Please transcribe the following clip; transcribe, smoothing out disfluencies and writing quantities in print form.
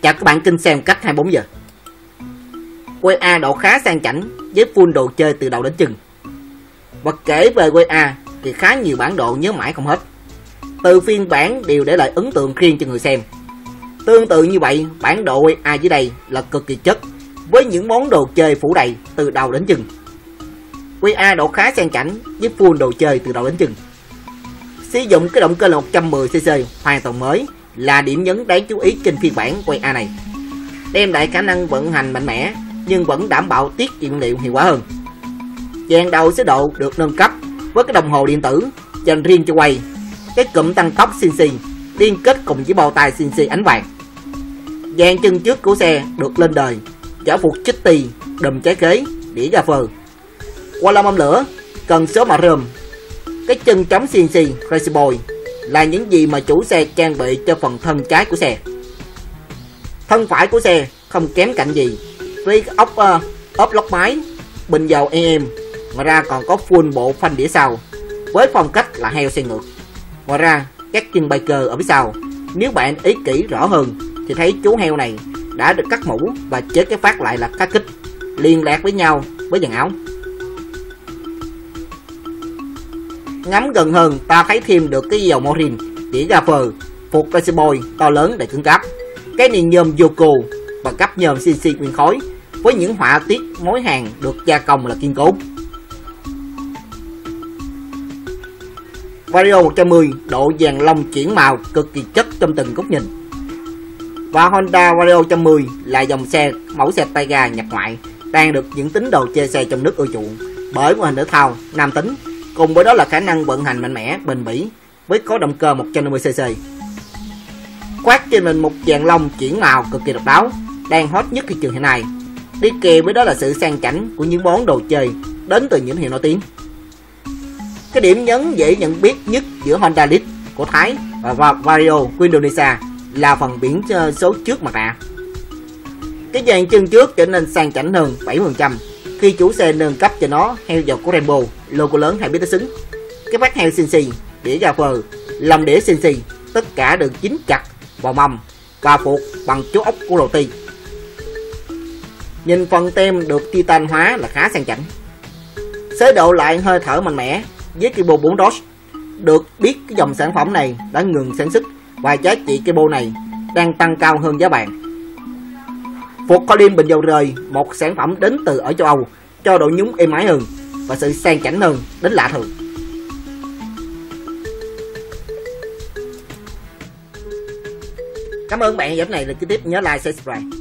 Chào các bạn kênh xem cách 24 giờ. QA độ khá sang chảnh với full đồ chơi từ đầu đến chân. Và kể về QA thì khá nhiều bản độ nhớ mãi không hết. Từ phiên bản đều để lại ấn tượng riêng cho người xem. Tương tự như vậy, bản độ QA dưới đây là cực kỳ chất với những món đồ chơi phủ đầy từ đầu đến chân. QA độ khá sang chảnh với full đồ chơi từ đầu đến chân. Sử dụng cái động cơ là 110cc hoàn toàn mới là điểm nhấn đáng chú ý trên phiên bản QA này. Đem lại khả năng vận hành mạnh mẽ nhưng vẫn đảm bảo tiết kiệm liệu hiệu quả hơn. Dàn đầu chế độ được nâng cấp với cái đồng hồ điện tử dành riêng cho quay, cái cụm tăng tốc CNC liên kết cùng với bao tay CNC ánh vàng. Dàn chân trước của xe được lên đời chở phục chitty, đùm trái khế, đĩa gà phơ. Qua la mâm lửa, cần số mạ rơm, cái chân chống CNC Crazy Boy là những gì mà chủ xe trang bị cho phần thân trái của xe. Thân phải của xe không kém cạnh gì với ốp lóc máy, bình dầu EM. Ngoài ra còn có full bộ phanh đĩa sau với phong cách là heo xe ngược. Ngoài ra các chân biker ở phía sau, nếu bạn ý kỹ rõ hơn thì thấy chú heo này đã được cắt mũ và chế cái phát lại là khá kích liên lạc với nhau với dàn áo. Ngắm gần hơn ta thấy thêm được cái dầu morin, đĩa gà phờ, phục Crazy Boy to lớn để cứng cáp, cái nền nhôm Yoko và cấp nhôm CNC nguyên khối với những họa tiết mối hàng được gia công là kiên cố. Vario 110 độ vàng lông chuyển màu cực kỳ chất trong từng góc nhìn. Và Honda Vario 110 là dòng xe mẫu xe tay ga nhập ngoại đang được những tín đồ chơi xe trong nước ưa chuộng bởi ngoại hình thể thao nam tính, cùng với đó là khả năng vận hành mạnh mẽ bền bỉ với có động cơ 150cc. Khoác trên mình một dàn lông chuyển màu cực kỳ độc đáo đang hot nhất thị trường hiện nay, đi kèm với đó là sự sang chảnh của những món đồ chơi đến từ những hiệu nổi tiếng. Cái điểm nhấn dễ nhận biết nhất giữa Honda Lead của Thái và Vario của Indonesia là phần biển số trước mặt nạ. Cái dàn chân trước trở nên sang chảnh hơn 70% khi chủ xe nâng cấp cho nó heo dọc của Rainbow, logo lớn hay biết tới xứng. Cái phát heo CNC, đĩa gà phờ, lồng đĩa CNC tất cả được dính chặt vào mâm và buộc bằng chốt ốc của đầu ti. Nhìn phần tem được titan hóa là khá sang chảnh. Xế độ lại hơi thở mạnh mẽ với Kebo 4 Dodge. Được biết cái dòng sản phẩm này đã ngừng sản xuất và giá trị Kebo này đang tăng cao hơn giá bàn. Phục Colin bình dầu rời, một sản phẩm đến từ ở châu Âu cho độ nhúng êm ái hơn và sự sang chảnh hơn đến lạ thường. Cảm ơn bạn. Video này là kế tiếp nhớ like, subscribe.